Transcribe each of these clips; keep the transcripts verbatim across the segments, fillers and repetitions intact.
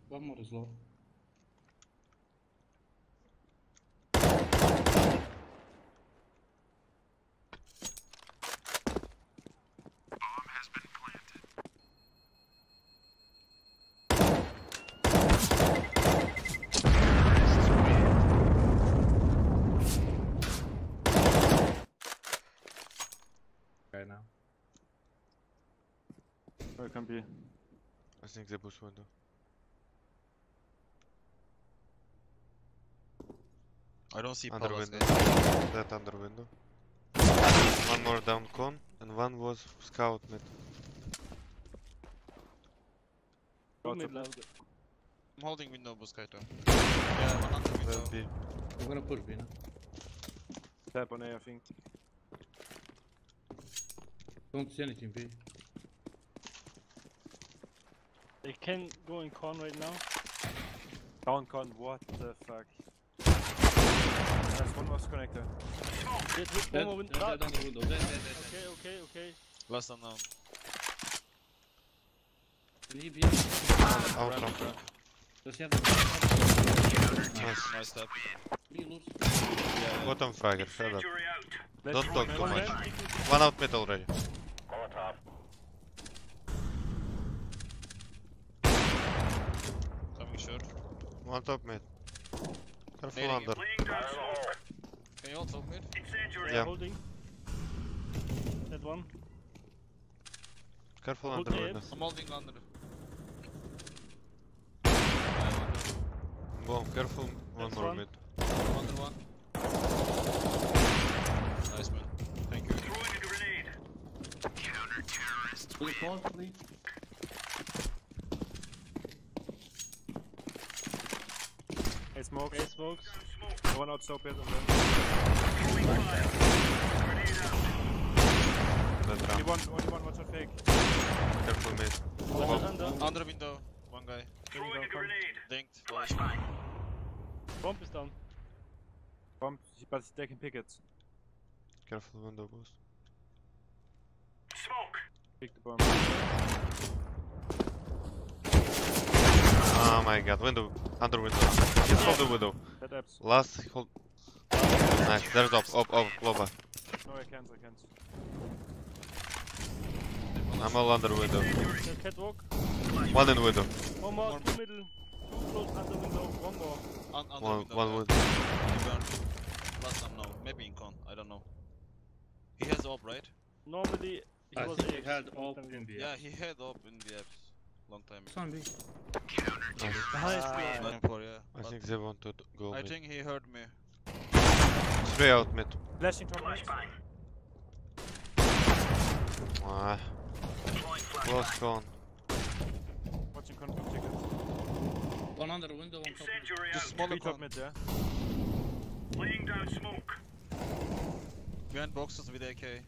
One more is low. Right now. Where can be? I think the bush window. I don't see Under Palace, window. guys. That under window. One more down con, and one was scout mid. Go Mid to loud. I'm holding window, Buscaito. Yeah, one under window. That B. I'm gonna push B now. tap on A, I think. Don't see anything B. They can go in con right now. Down con, what the fuck? There's one more connector. Dead, dead, Dead, one more dead, window. dead on the window. Dead, dead, dead, Okay, okay, okay. Last unknown. dead. Need B. Out Run, long. run. Does he have the Nice. Nice step. B loose? Yeah, yeah. Bottom fragger, shut up. Let's Don't talk go, too man. much. man. One out mid already. Coming short. One top mid. Careful Nading under. Can you all talk mid? Yeah, Yeah. holding. That one. Careful Hold under the window. apes. I'm holding under. Go, careful. One That's more one. mid. Under one. Nice man. Thank you. Will you pause, please? Hey, smokes. Okay, smokes. One out so bad and then. That Only round. one, only one, watch out fake. Careful mid. Under, under. Under window. One guy. Throwing down con. Dinked. Flash. Bomb is down. Bomb, but they can pick it. Careful window boss. Pick the bomb. Oh my god, window. Under window. Just hold the window. That apps. Last hold. Nice, there's up, up, up, Loba. No, I can't, I can't. I'm all under window. The catwalk. One in window. One more, More two middle. Two close under window. One more. Un under One, window. one yeah. window. He burned. Last unknown. Maybe in con. I don't know. He has op, right? Normally, he I was think A. he had all in B. Yeah, he had op in the apps. Long time It's ago. on B. Nice. Nice. Ah, Nine four, yeah. I But think they want to go I mid. think he heard me. Three out mid. Flashing top mid. Ah. Close con. Watching con, pick it. One under the window, one top. Just smaller Three top con. mid, yeah? Behind boxes with A K.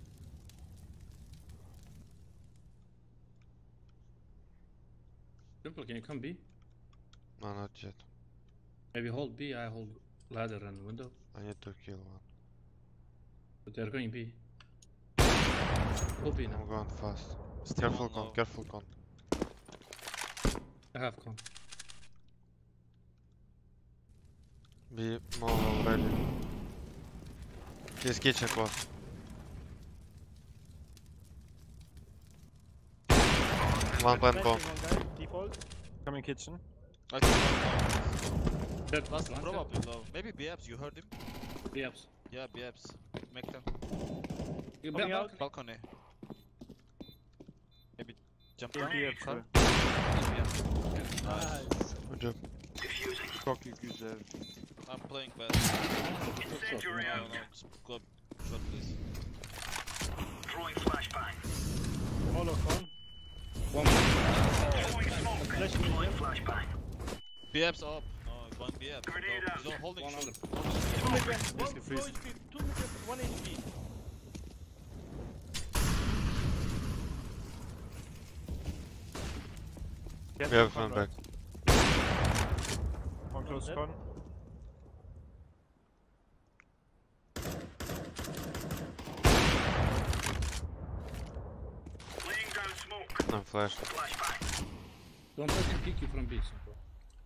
Simple, can you come B? No, not yet. Maybe hold B, I hold ladder and window. I need to kill one. But they're going B. Hold B now. I'm going fast. Still Careful one con, low. careful con. I have con. Be more already. He's kitchen close. One plant con. Flashing one guy. Default. Coming kitchen. I think one Dead, low. Last one probably low. Maybe B apps, you heard him? B ups. Yeah, B apps. Make them. You Coming back out. Balcony. Maybe jump Two down. B apps, Car? yeah. Nice. Good job. Cocky güzel. I'm playing bad. No, no, just go shot please. All of con. One. Flashing in here. B apps up. No, one B apps. No, he's on holding One shot. Two mid left. One Risk low freeze. H P. Two mid left. One H P. Can't We have con one back. One close Dead. con. I'm flashing. Don't let him pick you from B, simple.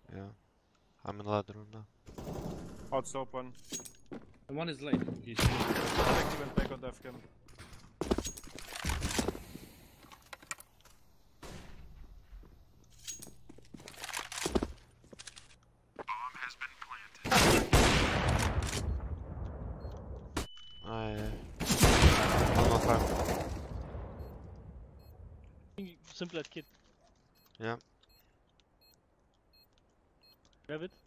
Yeah. I'm in ladder room now. Out's open. And one is late. He's I think he went back on death cam. I... One more farm. Simple as kid. Yeah. Grab it.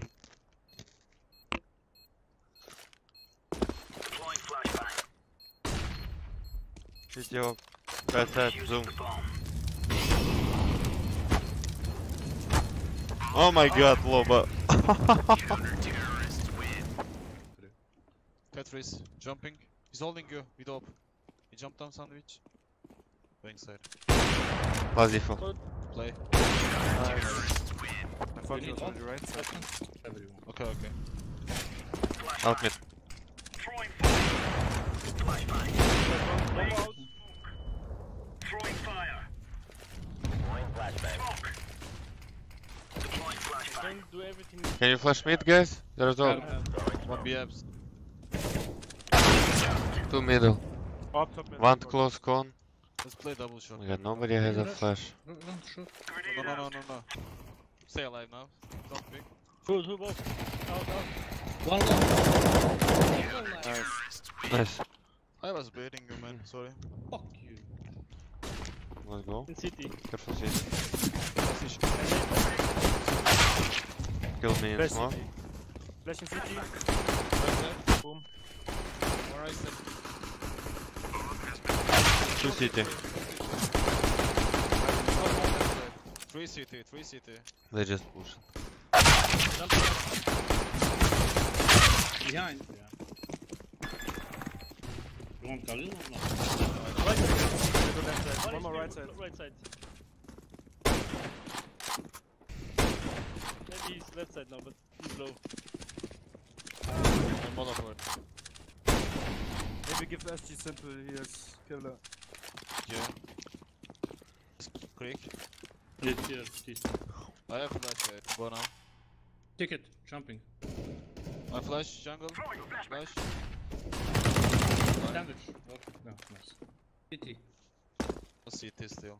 Hit you up. Right side, zoom. Oh my god, Loba. Cat freeze. Jumping. He's holding you with op. He jumped down sandwich. Going side. Last default. Play. I thought You you need was on the one? right side. everyone. Okay, okay. Out mid. Bomb out. Don't do everything. Can you flash mid, guys? There's all. One B abs. Two middle. Up top mid. One close con. Let's play double shot. Oh my god, nobody has a flash. No, no, shoot. No, no, no, no, no. Stay alive now. Don't pick. Two, two, both. Out, out. One, one. Nice. Nice. I was baiting you, man. Sorry. Fuck you. Let's go. In city. Careful, city. Kill me in Flash smoke. city. Flash in city. Right side. Boom. One right side. Two city. Three C T, three C T. They just push. Behind. Yeah. You want Khalil or not? Right side. Go left side. One more One right is side. Right side. Maybe he's left side now, but he's low. I'm all over. Maybe give S G simple. He has killer. Yeah. Creek. It's here, please. I have flash, guys. Go now. Ticket, jumping. I flash, jungle. Flash. Sandwich. Oh, no, nice. C T. C T still.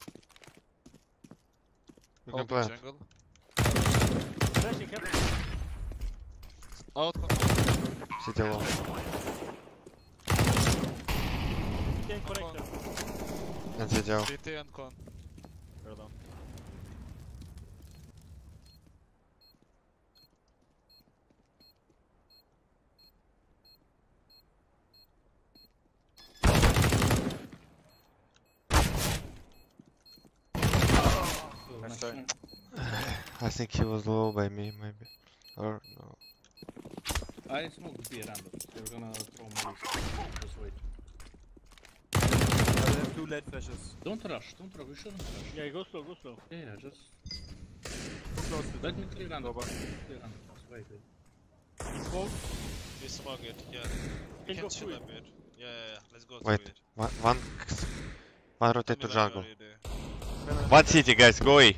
You can Hold plant. jungle. Flashing, careful. Out. City low. Then connector. And city out. C T and con. Well done. Oh, Nice nice. try. I think he was low by me, maybe. Or no. I smoked B random. They're gonna throw me. Just wait. I have two lead flashes. Don't rush, don't rush. We shouldn't rush. Yeah, go slow, go slow. Yeah, yeah, just Close to let me clear random. Over. Clear random. Just wait, wait. Smoke. We smoke it, yeah. We Can can go chill through a it. bit. Yeah, yeah, yeah. Let's go Wait. through it. One, one, one rotate to Tell me when jungle. you're ready. One city, guys, go away.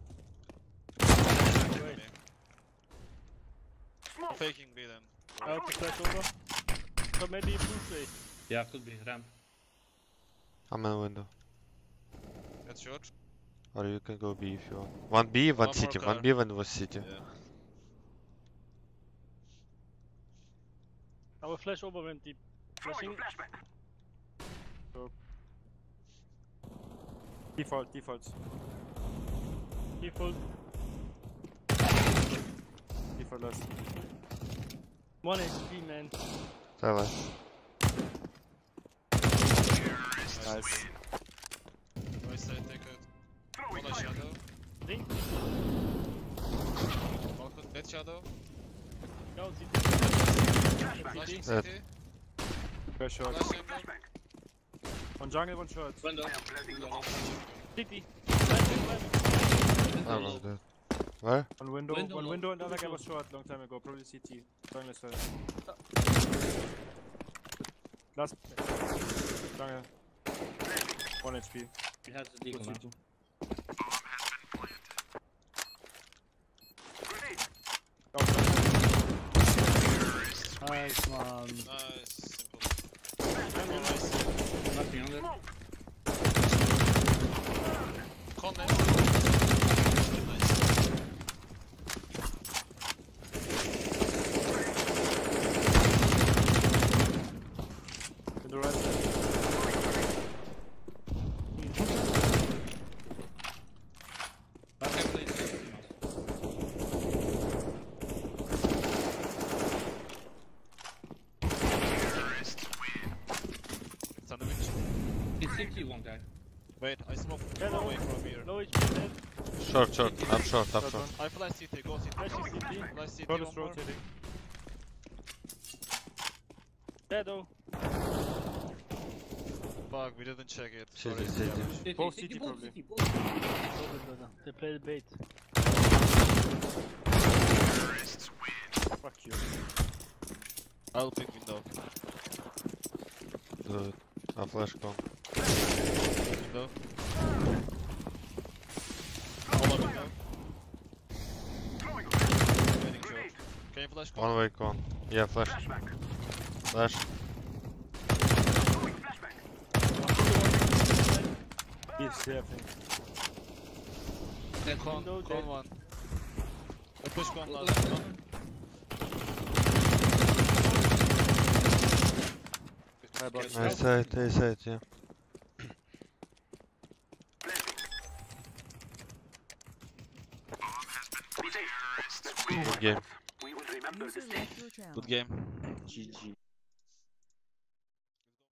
I'm faking B then. I have to flash over. So maybe blue play. Yeah, could be ramp. I'm in window. Get short. Or you can go B if you want. One B, one, One city. more One car. B, one was city. Yeah. I will flash over when deep. Flashing. Default, defaults. Default. Default last. One H P, man. Tell us. Nice. Right side, take it. One a shadow. Ding. One dead shadow. Go, city. Flashing Dead. city. First shot. Flash jungle. One jungle, one shot. Window. City. I was dead. Where? One window, Window one low. window, and the other guy Window. was short long time ago. Probably C T. Jungle side. Last. Jungle. One H P. He has the Good deagle now. C T. Nice, man. Nice, simple. Nice. Nothing on there. Con left. Nice. To the right side. Back and play. It's on the witch. It's city one guy. Wait, I smoke Hello. away from here. Low H P dead. Short, short, up short, up Short short. one. I flash C T, go C T. Flash is C T. Flash C T Short one is more. rotating. Dead though. Fuck, we didn't check it. City, Sorry. city. City, Both city, city both probably. city, both. Go, go, go. They play the bait. Fuck you. I'll pick window. Good. A flash con. Window. All window. Waiting short. Can you flash con? One way con. Yeah, flash. Flash. He's here, I think. Dead Con, Window con dead. one. I push con last. Left Con. one. My box. Nice side, A side, yeah. Good game. User left your channel. Good game. G G.